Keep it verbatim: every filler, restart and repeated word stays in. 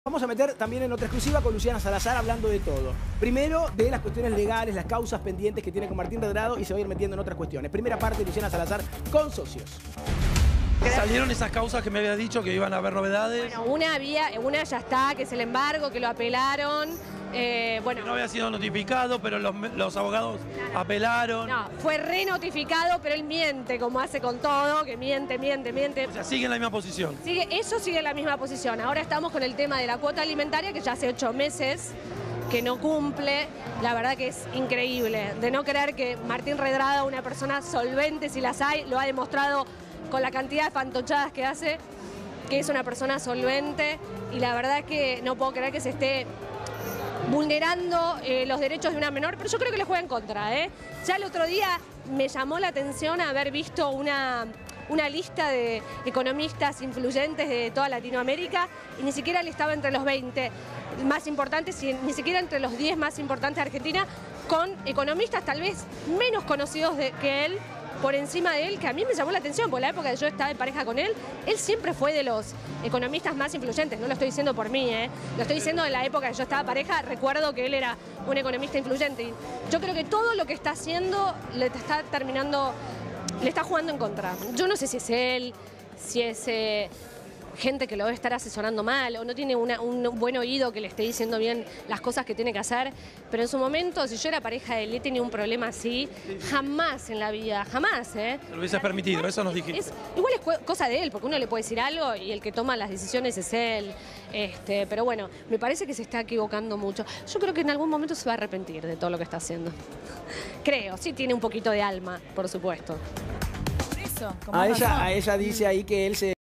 Vamos a meter también en otra exclusiva con Luciana Salazar hablando de todo. Primero, de las cuestiones legales, las causas pendientes que tiene con Martín Redrado y se va a ir metiendo en otras cuestiones. Primera parte, Luciana Salazar con socios. ¿Salieron esas causas que me había dicho que iban a haber novedades? Bueno, una, había, una ya está, que es el embargo, que lo apelaron. Eh, bueno, Que no había sido notificado, pero los, los abogados apelaron. No, fue renotificado, pero él miente, como hace con todo, que miente, miente, miente. O sea, sigue en la misma posición. Sigue, eso sigue en la misma posición. Ahora estamos con el tema de la cuota alimentaria, que ya hace ocho meses que no cumple. La verdad que es increíble. De no creer que Martín Redrado, una persona solvente, si las hay, lo ha demostrado con la cantidad de fantochadas que hace, que es una persona solvente. Y la verdad es que no puedo creer que se esté vulnerando eh, los derechos de una menor, pero yo creo que le juega en contra, ¿eh? Ya el otro día me llamó la atención haber visto una, una lista de economistas influyentes de toda Latinoamérica y ni siquiera él estaba entre los veinte más importantes y ni siquiera entre los diez más importantes de Argentina, con economistas tal vez menos conocidos de, que él, por encima de él, que a mí me llamó la atención, por la época que yo estaba en pareja con él, él siempre fue de los economistas más influyentes, no lo estoy diciendo por mí, ¿eh? Lo estoy diciendo de la época que yo estaba en pareja, recuerdo que él era un economista influyente. Y yo creo que todo lo que está haciendo le está terminando, le está jugando en contra. Yo no sé si es él, si es eh, gente que lo debe estar asesorando mal o no tiene una, un buen oído que le esté diciendo bien las cosas que tiene que hacer, pero en su momento, si yo era pareja de él y tenía un problema así, jamás en la vida, jamás, ¿eh? Lo hubieses permitido, eso nos dijiste. Es, igual es cosa de él, porque uno le puede decir algo y el que toma las decisiones es él, este, pero bueno, me parece que se está equivocando mucho. Yo creo que en algún momento se va a arrepentir de todo lo que está haciendo. Creo, sí tiene un poquito de alma, por supuesto. Por eso, A ella, a ella dice ahí que él se...